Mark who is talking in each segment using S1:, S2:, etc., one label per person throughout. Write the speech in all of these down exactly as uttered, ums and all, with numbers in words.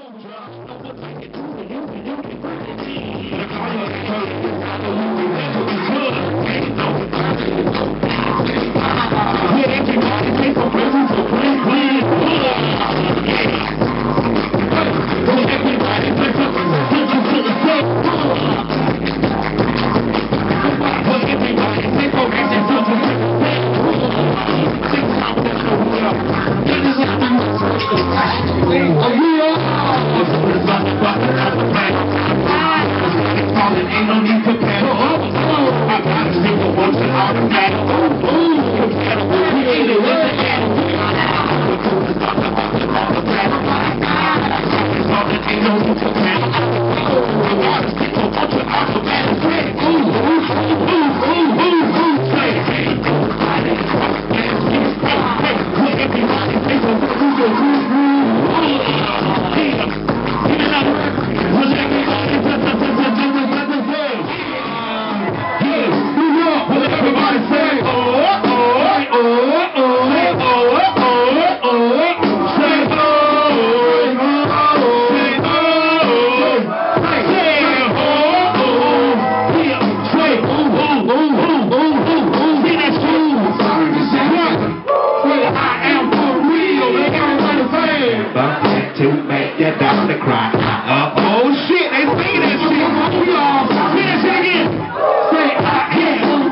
S1: Ain't no need to panic. I got a single voice and automatic. Ooh, ooh, compatible. We ain't it with the animal. The truth is not about the automatic. It's all that ain't no need to panic. I got a single voice and automatic. Ooh, ooh, ooh, ooh, ooh, ooh. Say, hey, everybody, hey, hey, put everybody, say so, who go, who, who, yeah, give me another word. Put everybody, everybody say, oh, oh, oh, oh, oh, oh, oh, say, oh, say, oh, say, oh, oh, yeah, say, oh, oh, oh, oh, oh, oh, see that smooth, say, I am for real, make everybody say, about that to make that doctor cry, uh, oh, shit, they say that shit, we all, say that shit again, say, I am.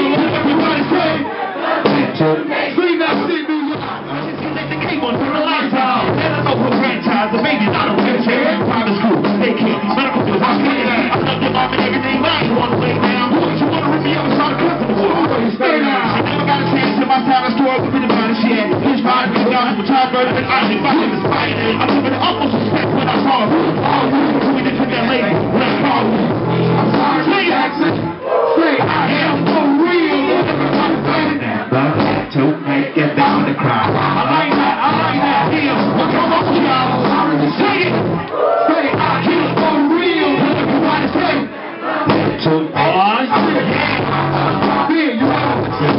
S1: See that shit, dude. Let the cake on for the lifestyle. And I know for franchise, the baby's not a wheelchair. Private school, daycare, medical school, hospital. I love your mom and everything, but I ain't wanna lay down. She wanna rip me up and start a clip in the wall. Stay down. I never got a chance in my time to store up with the body shit. This body was down for child murder and I didn't fucking inspired it. I'm giving almost respect when I saw her. All you we did to that lady when I saw her. I'm sorry, say Jackson. Say I am for real. Everybody say it now. To make it down the crowd. I like that, I like that. Yeah, well, come on, y'all. Say it. Say it. I hear it for real. Everybody say it. To make it. Yeah, you know.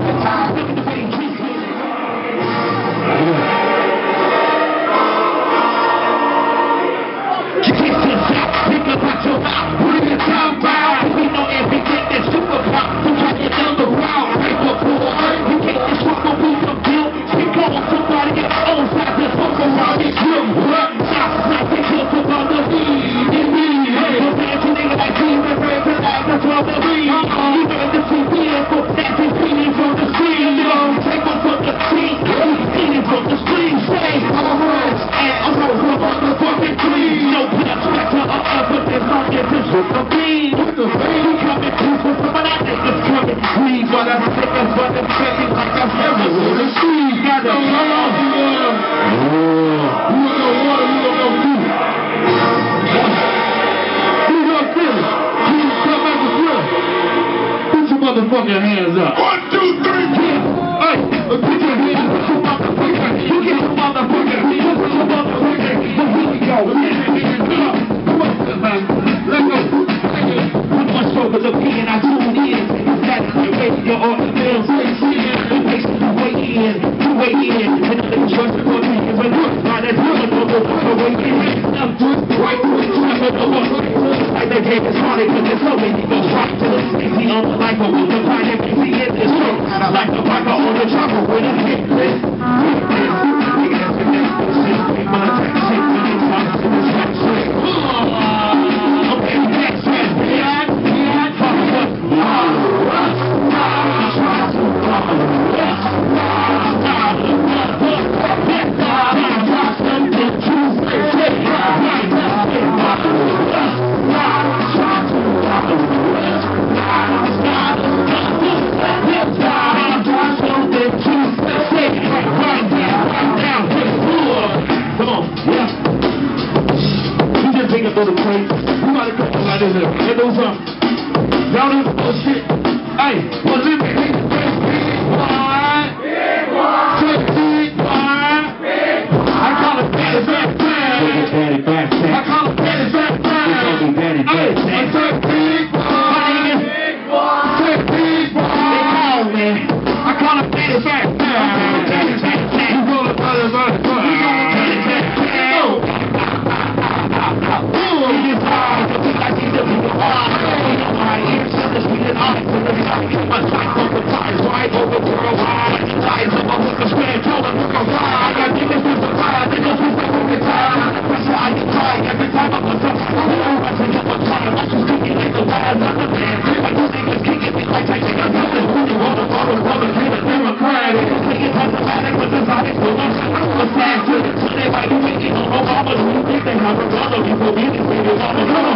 S1: Think about your mouth. Bring it down, down. We know everything that's super pop. So try to down the round. Paper for you can't disrupt no piece of guilt. Speak on somebody else own side. Just fuck around and kill. Shots like they kill for the weed. In me. Hey, don't dance you nigga like G. We're ready to act the trouble to be. You know the T V is for that is feeling from the street. Take one from the street. Eating from the street. Say, I'm a rich. And I'm a motherfucking clean. No plus factor or other than long as it's with the beat. With the beat. We coming through for some of that niggas coming. We but I'm sick but I'm checking like I'm never with the street. Got the love. You don't know water, you don't know food. You don't feel it. You come back to grill. Put your motherfucking hands up. One, two, three, yeah. Hey, put your hands up. You motherfucker. You get your motherfucker. You get your motherfucker. Here we go. Come on, man. Let's go. Put my shoulder to P and I tune in. It's that the radio or the film station. It makes you weigh in, you weigh in. And I think trust the country is a look. Now that's really no go for the way in. I'm doing the right thing. I'm going to look. Like they gave us heartache, but there's so many go right to us. See on the life of the kind of see in this show. Like the rocker on the chopper with a hit list. Nigga, that's the next shit. People are trying to shit when it's on to this rap shit. Okay, next shit. Yeah, yeah, fuck it. Come on, yeah. You just take a little plate. You gotta come out of here. Let those up. Y'all do the shit. Hey, what's it? Big Boi. Big Boi. Big Boi. Big Boi. I call it daddy back time. Daddy back time. I call it daddy back time. We call it daddy back time. I say Big Boi. Big Boi. Say Big Boi. They call me. I call it daddy back time. Daddy back time. You roll it, brother, brother, brother. It is hard to think I need to be the one. My ears to the street and eyes to the sky. My sights on the prize, wide over worldwide. Lies of my hookers, square, told them look around. I got niggas to survive, niggas who's the hook and time. Pressure I can cry every time I put up. I take up a time, I'm just kicking like the wild other man. I do niggas kicking me like I take a nothing. Who you want to follow, follow, dream of democratic. Thinking problematic, but this how they feel. I'm a sad shit, so they might be waiting on Obama. Who you think they have a brother? You go in and say they want to come on.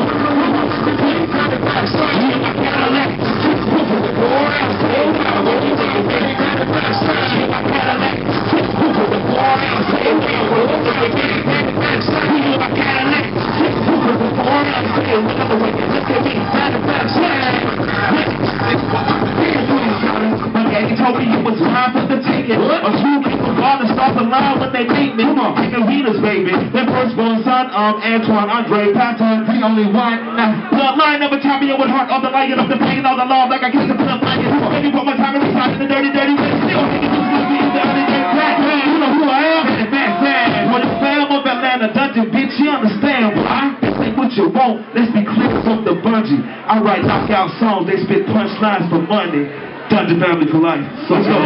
S1: They beat me, come on, taking Venus, baby. Then firstborn son, um, Antoine, Andre, Patton, the only one. Bloodline never champion with heart of the lion of the pain of the law, like I can't put up lion. Maybe put my time in the side in the dirty, dirty way. Still thinking this is me, the other day, black man. You know who I am? And back then, when the fam of Atlanta dungeon, bitch, you understand why? This ain't what you want. Let's be clear from the bungee. I write knockout songs, they spit punchlines for money. Dungeon family for life. So let's go.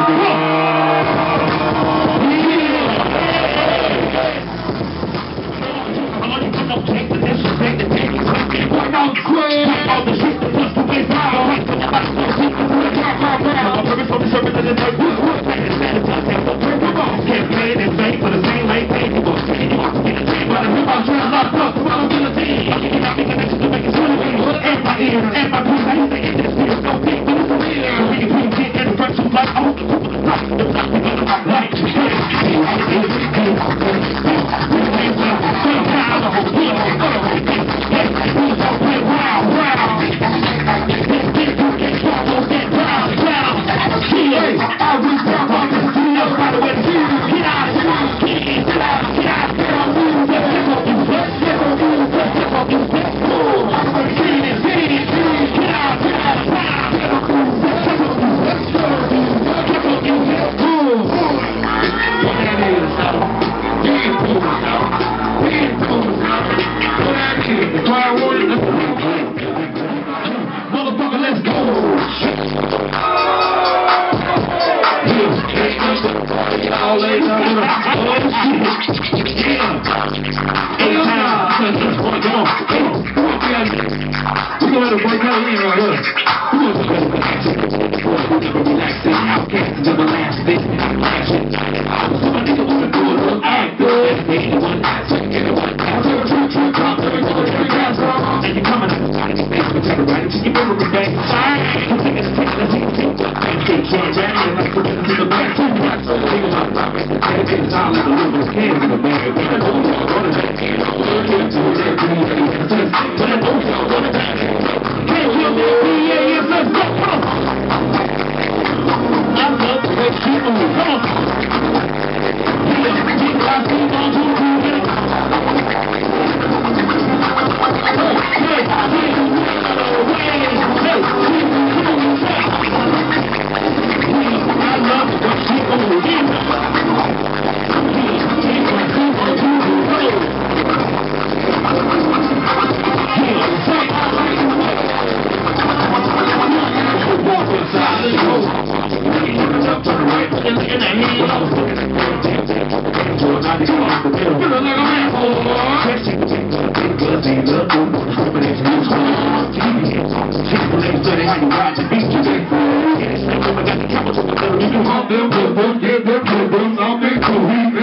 S1: All the shit that puts the way down. I'm purpose on the surface of the dirt. Can't play it in vain for the same late pain. You won't see it, you won't see it. But if I'm trying to lock up, I'm gonna be a team. I'm not making it to make it silly. And my ears, and my pussy, I used to get this fear. Don't think this is real. We can put it in the front of like, oh, the top of the rock. The top of the rock, like, Give them, give them, give them, I'll be cool.